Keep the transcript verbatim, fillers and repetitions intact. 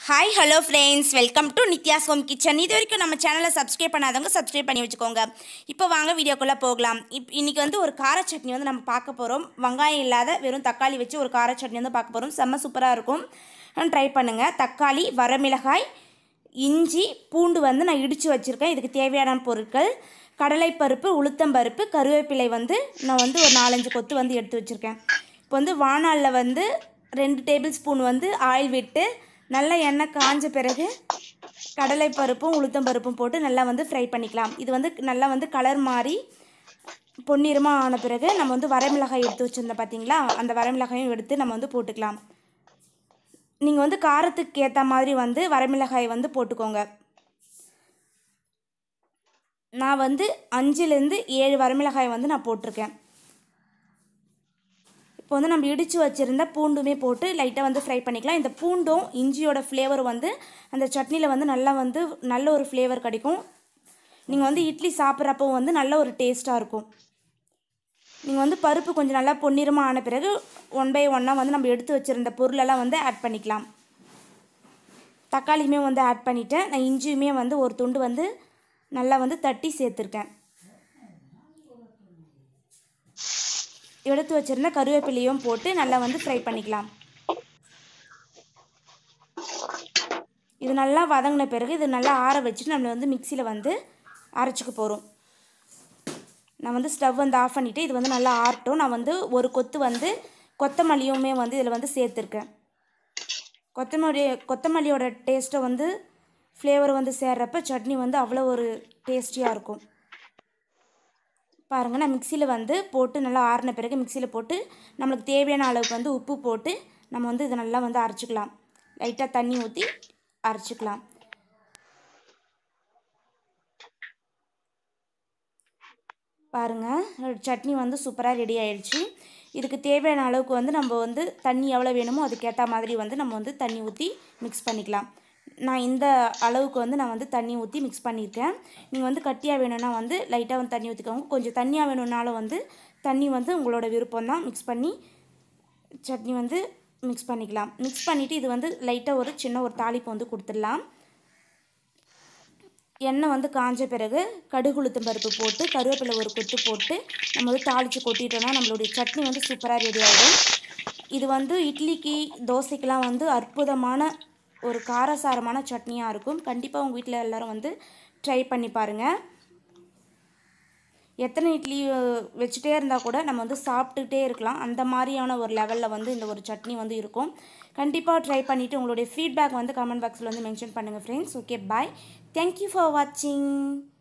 Hi hello friends, welcome to Nithya's home kitchen. இது வரைக்கும் நம்ம சேனலை சப்ஸ்கிரைப் பண்ணாதவங்க சப்ஸ்கிரைப் பண்ணி வச்சுக்கோங்க. இப்போ வாங்க வீடியோக்குள்ளே போகலாம். இப் இன்றைக்கி வந்து ஒரு கார சட்னி வந்து நம்ம பார்க்க போகிறோம். வெங்காயம் இல்லாத வெறும் தக்காளி வச்சு ஒரு கார சட்னி வந்து பார்க்க போகிறோம். செம்ம சூப்பராக இருக்கும், ட்ரை பண்ணுங்கள். தக்காளி, வரமிளகாய், இஞ்சி, பூண்டு வந்து நான் இடித்து வச்சுருக்கேன். இதுக்கு தேவையான பொருட்கள்: கடலைப்பருப்பு, உளுத்தம்பருப்பு, கருவேப்பிலை வந்து நான் வந்து ஒரு நாலஞ்சு கொத்து வந்து எடுத்து வச்சுருக்கேன். இப்போ வந்து வாணலில் வந்து ரெண்டு டேபிள் ஸ்பூன் வந்து ஆயில் விட்டு நல்லா எண்ணெய் காஞ்ச பிறகு கடலைப்பருப்பும் உளுத்தம்பருப்பும் போட்டு நல்லா வந்து ஃப்ரை பண்ணிக்கலாம். இது வந்து நல்லா வந்து கலர் மாறி பொன்னிறமாக ஆன பிறகு நம்ம வந்து வரமிளகாய் எடுத்து வச்சுருந்தோம் பார்த்தீங்களா, அந்த வரமிளகாயும் எடுத்து நம்ம வந்து போட்டுக்கலாம். நீங்கள் வந்து காரத்துக்கு ஏற்ற மாதிரி வந்து வரமிளகாய் வந்து போட்டுக்கோங்க. நான் வந்து அஞ்சுலேருந்து ஏழு வரமிளகாய் வந்து நான் போட்டிருக்கேன். இப்போ வந்து நம்ம இடித்து வச்சுருந்த பூண்டுமே போட்டு லைட்டாக வந்து ஃப்ரை பண்ணிக்கலாம். இந்த பூண்டும் இஞ்சியோட ஃப்ளேவர் வந்து அந்த சட்னியில் வந்து நல்லா வந்து நல்ல ஒரு ஃப்ளேவர் கிடைக்கும். நீங்கள் வந்து இட்லி சாப்பிட்றப்போ வந்து நல்ல ஒரு டேஸ்ட்டாக இருக்கும். நீங்கள் வந்து பருப்பு கொஞ்சம் நல்லா பொன்னிறமாக ஆன பிறகு ஒன் பை ஒன்னாக வந்து நம்ம எடுத்து வச்சுருந்த பொருளெல்லாம் வந்து ஆட் பண்ணிக்கலாம். தக்காளியுமே வந்து ஆட் பண்ணிவிட்டேன். நான் இஞ்சியுமே வந்து ஒரு துண்டு வந்து நல்லா வந்து தட்டி சேர்த்துருக்கேன். எடுத்து வச்சுருந்த கருவேப்பிலையும் போட்டு நல்லா வந்து ஃப்ரை பண்ணிக்கலாம். இது நல்லா வதங்கின பிறகு இது நல்லா ஆற வச்சுட்டு நம்ம வந்து மிக்சியில் வந்து அரைச்சிக்க போகிறோம். நான் வந்து ஸ்டவ் வந்து ஆஃப் பண்ணிவிட்டு இது வந்து நல்லா ஆறட்டும். நான் வந்து ஒரு கொத்து வந்து கொத்தமல்லியுமே வந்து இதில் வந்து சேர்த்துருக்கேன். கொத்தமல்லி கொத்தமல்லியோட டேஸ்ட்டை வந்து ஃப்ளேவர் வந்து சேர்றப்ப சட்னி வந்து அவ்வளோ ஒரு டேஸ்டியாக இருக்கும். பாருங்கள், நான் மிக்சியில் வந்து போட்டு நல்லா ஆறின பிறகு மிக்சியில் போட்டு நம்மளுக்கு தேவையான அளவுக்கு வந்து உப்பு போட்டு நம்ம வந்து இதை நல்லா வந்து அரைச்சிக்கலாம். லைட்டாக தண்ணி ஊற்றி அரைச்சிக்கலாம். பாருங்கள், சட்னி வந்து சூப்பராக ரெடி ஆயிடுச்சு. இதுக்கு தேவையான அளவுக்கு வந்து நம்ம வந்து தண்ணி எவ்வளோ வேணுமோ அதுக்கேற்ற மாதிரி வந்து நம்ம வந்து தண்ணி ஊற்றி மிக்ஸ் பண்ணிக்கலாம். நான் இந்த அளவுக்கு வந்து நான் வந்து தண்ணி ஊற்றி மிக்ஸ் பண்ணியிருக்கேன். நீங்கள் வந்து கட்டியாக வேணும்னா வந்து லைட்டாக வந்து தண்ணி ஊற்றிக்கோங்க. கொஞ்சம் தண்ணியாக வேணும்னாலும் வந்து தண்ணி வந்து உங்களோட விருப்பம் தான். மிக்ஸ் பண்ணி சட்னி வந்து மிக்ஸ் பண்ணிக்கலாம். மிக்ஸ் பண்ணிவிட்டு இது வந்து லைட்டாக ஒரு சின்ன ஒரு தாளிப்பு வந்து கொடுத்துடலாம். எண்ணெய் வந்து காஞ்ச பிறகு கடுகு உளுத்தம் பருப்பு போட்டு கருவேப்பிலை ஒரு கொத்து போட்டு நம்ம வந்து தாளித்து கொட்டிட்டோம்னா நம்மளுடைய சட்னி வந்து சூப்பராக ரெடி ஆகிடும். இது வந்து இட்லிக்கு தோசைக்கெலாம் வந்து அற்புதமான ஒரு காரசாரமான சட்னியாக இருக்கும். கண்டிப்பாக உங்கள் வீட்டில் எல்லோரும் வந்து ட்ரை பண்ணி பாருங்கள். எத்தனை இட்லி வச்சுட்டே இருந்தால் கூட நம்ம வந்து சாப்பிட்டுக்கிட்டே இருக்கலாம். அந்த மாதிரியான ஒரு லெவலில் வந்து இந்த ஒரு சட்னி வந்து இருக்கும். கண்டிப்பாக ட்ரை பண்ணிவிட்டு உங்களுடைய ஃபீட்பேக் வந்து கமெண்ட் பாக்ஸில் வந்து மென்ஷன் பண்ணுங்கள் friends. Okay, bye. Thank you for வாட்சிங்.